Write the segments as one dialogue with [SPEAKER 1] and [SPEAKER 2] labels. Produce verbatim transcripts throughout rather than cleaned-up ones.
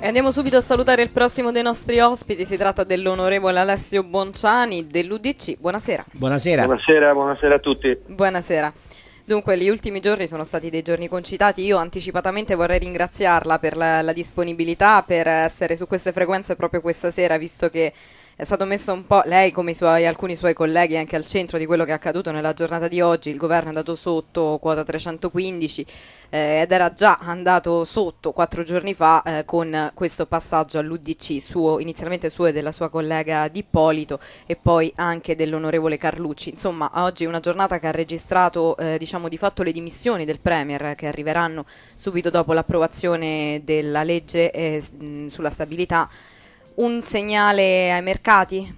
[SPEAKER 1] E andiamo subito a salutare il prossimo dei nostri ospiti, si tratta dell'onorevole Alessio Bonciani dell'U D C. Buonasera.
[SPEAKER 2] Buonasera.
[SPEAKER 3] Buonasera, buonasera a tutti.
[SPEAKER 1] Buonasera. Dunque, gli ultimi giorni sono stati dei giorni concitati. Io anticipatamente vorrei ringraziarla per la, la disponibilità, per essere su queste frequenze proprio questa sera, visto che è stato messo un po' lei come i suoi, alcuni suoi colleghi anche al centro di quello che è accaduto nella giornata di oggi. Il governo è andato sotto quota trecentoquindici eh, ed era già andato sotto quattro giorni fa eh, con questo passaggio all'U D C, suo, inizialmente suo e della sua collega Di Ippolito e poi anche dell'onorevole Carlucci. Insomma, oggi è una giornata che ha registrato eh, diciamo di fatto le dimissioni del Premier, che arriveranno subito dopo l'approvazione della legge eh, mh, sulla stabilità. Un segnale ai mercati?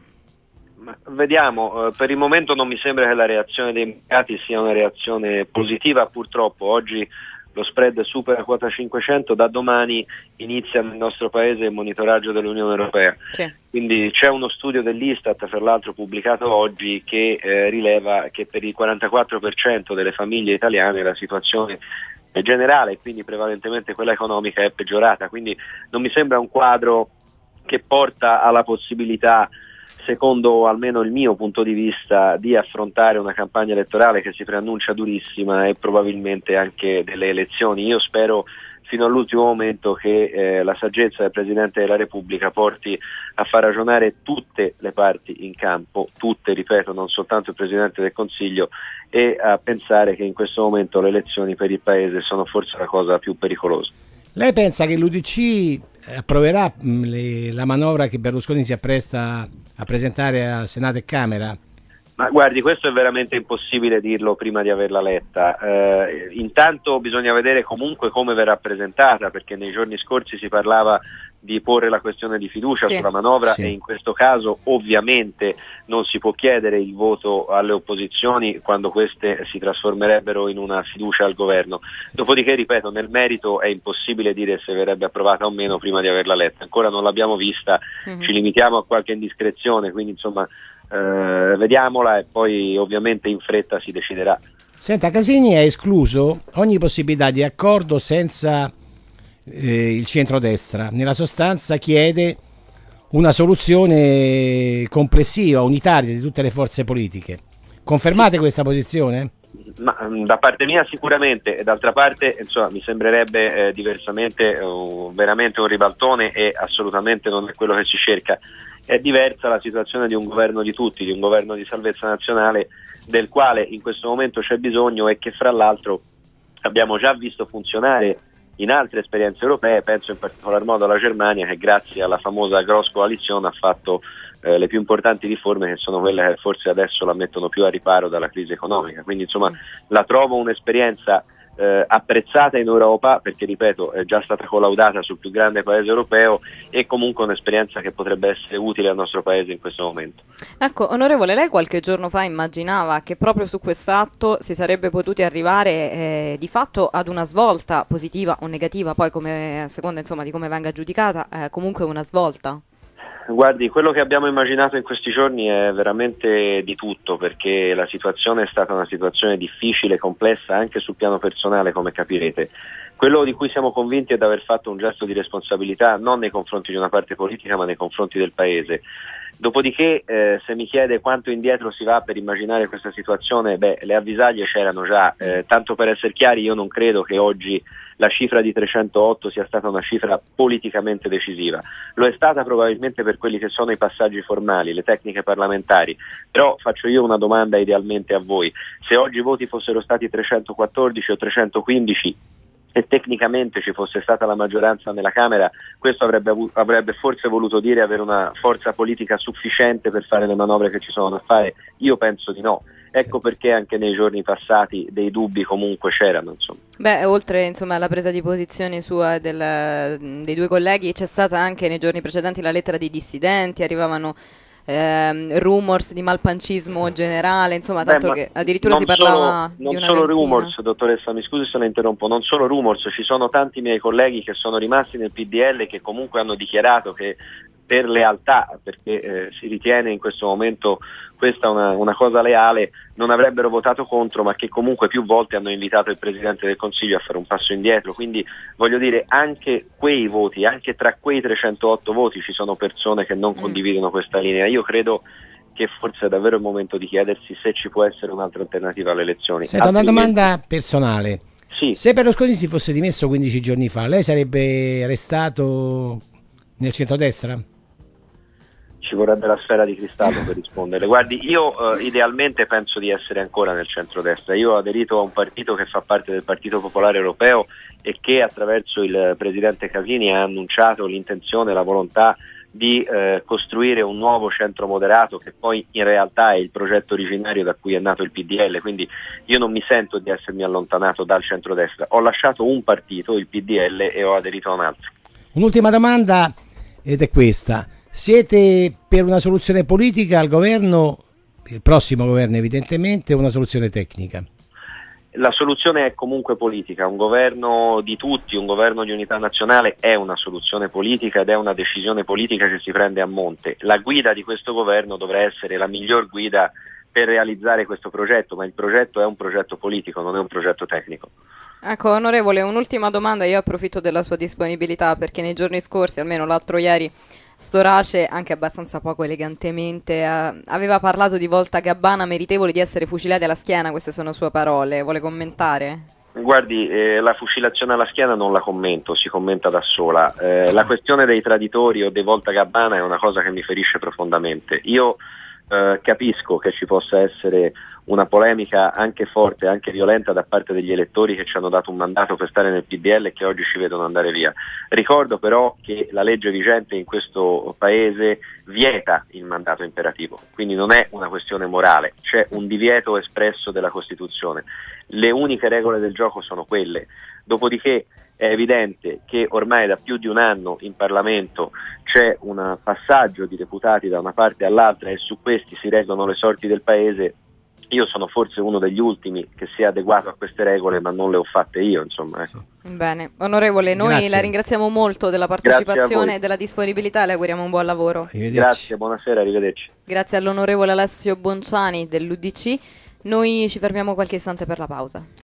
[SPEAKER 3] Ma vediamo, eh, per il momento non mi sembra che la reazione dei mercati sia una reazione positiva, purtroppo. Oggi lo spread supera quota cinquecento, da domani inizia nel nostro paese il monitoraggio dell'Unione Europea. Sì. Quindi c'è uno studio dell'Istat, fra l'altro pubblicato oggi, che eh, rileva che per il quarantaquattro per cento delle famiglie italiane la situazione generale, e quindi prevalentemente quella economica, è peggiorata. Quindi non mi sembra un quadro che porta alla possibilità, secondo almeno il mio punto di vista, di affrontare una campagna elettorale che si preannuncia durissima e probabilmente anche delle elezioni. Io spero fino all'ultimo momento che eh, la saggezza del Presidente della Repubblica porti a far ragionare tutte le parti in campo, tutte, ripeto, non soltanto il Presidente del Consiglio, e a pensare che in questo momento le elezioni per il Paese sono forse la cosa più pericolosa.
[SPEAKER 2] Lei pensa che l'U D C approverà mh, le, la manovra che Berlusconi si appresta a presentare a Senato e Camera?
[SPEAKER 3] Ma guardi, questo è veramente impossibile dirlo prima di averla letta. Eh, intanto bisogna vedere comunque come verrà presentata, perché nei giorni scorsi si parlava di porre la questione di fiducia sì. sulla manovra sì. e in questo caso ovviamente non si può chiedere il voto alle opposizioni quando queste si trasformerebbero in una fiducia al governo. Sì. Dopodiché, ripeto, nel merito è impossibile dire se verrebbe approvata o meno prima di averla letta. Ancora non l'abbiamo vista, mm-hmm. ci limitiamo a qualche indiscrezione, quindi insomma eh, vediamola e poi ovviamente in fretta si deciderà.
[SPEAKER 2] Senta, Casini ha escluso ogni possibilità di accordo senza Eh, il centrodestra. Nella sostanza chiede una soluzione complessiva, unitaria di tutte le forze politiche. Confermate questa posizione?
[SPEAKER 3] Ma, da parte mia sicuramente, e d'altra parte insomma, mi sembrerebbe eh, diversamente uh, veramente un ribaltone, e assolutamente non è quello che si cerca. È diversa la situazione di un governo di tutti, di un governo di salvezza nazionale, del quale in questo momento c'è bisogno e che fra l'altro abbiamo già visto funzionare in altre esperienze europee. Penso in particolar modo alla Germania, che grazie alla famosa Gross Coalition ha fatto eh, le più importanti riforme, che sono quelle che forse adesso la mettono più a riparo dalla crisi economica. Quindi insomma la trovo un'esperienza eh, apprezzata in Europa, perché ripeto è già stata collaudata sul più grande paese europeo, e comunque un'esperienza che potrebbe essere utile al nostro paese in questo momento.
[SPEAKER 1] Ecco, onorevole, lei qualche giorno fa immaginava che proprio su quest'atto si sarebbe potuti arrivare eh, di fatto ad una svolta positiva o negativa, poi come a seconda insomma di come venga giudicata, eh, comunque una svolta?
[SPEAKER 3] Guardi, quello che abbiamo immaginato in questi giorni è veramente di tutto, perché la situazione è stata una situazione difficile, complessa anche sul piano personale, come capirete. Quello di cui siamo convinti è di aver fatto un gesto di responsabilità non nei confronti di una parte politica ma nei confronti del Paese. Dopodiché eh, se mi chiede quanto indietro si va per immaginare questa situazione, beh, le avvisaglie c'erano già, eh, tanto per essere chiari io non credo che oggi la cifra di trecentootto sia stata una cifra politicamente decisiva. Lo è stata probabilmente per quelli che sono i passaggi formali, le tecniche parlamentari, però faccio io una domanda idealmente a voi: se oggi i voti fossero stati trecentoquattordici o trecentoquindici e tecnicamente ci fosse stata la maggioranza nella Camera, questo avrebbe, avuto, avrebbe forse voluto dire avere una forza politica sufficiente per fare le manovre che ci sono da fare? Io penso di no. Ecco perché anche nei giorni passati dei dubbi comunque c'erano. Insomma.
[SPEAKER 1] Beh, oltre insomma alla presa di posizione sua del, dei due colleghi, c'è stata anche nei giorni precedenti la lettera dei dissidenti, arrivavano ehm, rumors di malpancismo generale, insomma, tanto Beh, che addirittura si parlava
[SPEAKER 3] solo,
[SPEAKER 1] di
[SPEAKER 3] non
[SPEAKER 1] una
[SPEAKER 3] solo
[SPEAKER 1] ventina.
[SPEAKER 3] rumors, dottoressa, mi scusi se la interrompo, non solo rumors, ci sono tanti miei colleghi che sono rimasti nel P D L che comunque hanno dichiarato che per lealtà, perché eh, si ritiene in questo momento questa una, una cosa leale, non avrebbero votato contro, ma che comunque più volte hanno invitato il Presidente del Consiglio a fare un passo indietro. Quindi voglio dire, anche quei voti, anche tra quei trecentootto voti ci sono persone che non mm. condividono questa linea. Io credo che forse è davvero il momento di chiedersi se ci può essere un'altra alternativa alle elezioni.
[SPEAKER 2] Senta, una domanda personale.
[SPEAKER 3] Sì.
[SPEAKER 2] Se Berlusconi si fosse dimesso quindici giorni fa, lei sarebbe restato nel centrodestra?
[SPEAKER 3] Ci vorrebbe la sfera di cristallo per rispondere. Guardi, io eh, idealmente penso di essere ancora nel centrodestra. Io ho aderito a un partito che fa parte del Partito Popolare Europeo e che attraverso il presidente Casini ha annunciato l'intenzione, la volontà di eh, costruire un nuovo centro moderato, che poi in realtà è il progetto originario da cui è nato il P D L. Quindi io non mi sento di essermi allontanato dal centrodestra. Ho lasciato un partito, il P D L, e ho aderito a un altro.
[SPEAKER 2] Un'ultima domanda, ed è questa: siete per una soluzione politica al governo, il prossimo governo evidentemente, o una soluzione tecnica?
[SPEAKER 3] La soluzione è comunque politica. Un governo di tutti, un governo di unità nazionale è una soluzione politica ed è una decisione politica che si prende a monte. La guida di questo governo dovrà essere la miglior guida per realizzare questo progetto, ma il progetto è un progetto politico, non è un progetto tecnico.
[SPEAKER 1] Ecco, onorevole, un'ultima domanda. Io approfitto della sua disponibilità, perché nei giorni scorsi, almeno l'altro ieri, Storace, anche abbastanza poco elegantemente, eh, aveva parlato di Volta Gabbana meritevoli di essere fucilati alla schiena. Queste sono sue parole. Vuole commentare?
[SPEAKER 3] Guardi, eh, la fucilazione alla schiena non la commento, si commenta da sola. Eh, la questione dei traditori o dei Volta Gabbana è una cosa che mi ferisce profondamente. Io eh, capisco che ci possa essere una polemica anche forte, anche violenta da parte degli elettori che ci hanno dato un mandato per stare nel P D L e che oggi ci vedono andare via. Ricordo però che la legge vigente in questo paese vieta il mandato imperativo, quindi non è una questione morale, c'è un divieto espresso della Costituzione. Le uniche regole del gioco sono quelle. Dopodiché è evidente che ormai da più di un anno in Parlamento c'è un passaggio di deputati da una parte all'altra e su questi si reggono le sorti del paese. Io sono forse uno degli ultimi che si è adeguato a queste regole, ma non le ho fatte io, insomma. Ecco.
[SPEAKER 1] Bene, onorevole, noi Grazie. La ringraziamo molto della partecipazione e della disponibilità, le auguriamo un buon lavoro.
[SPEAKER 3] Grazie, buonasera, arrivederci.
[SPEAKER 1] Grazie all'onorevole Alessio Bonciani dell'U D C. Noi ci fermiamo qualche istante per la pausa.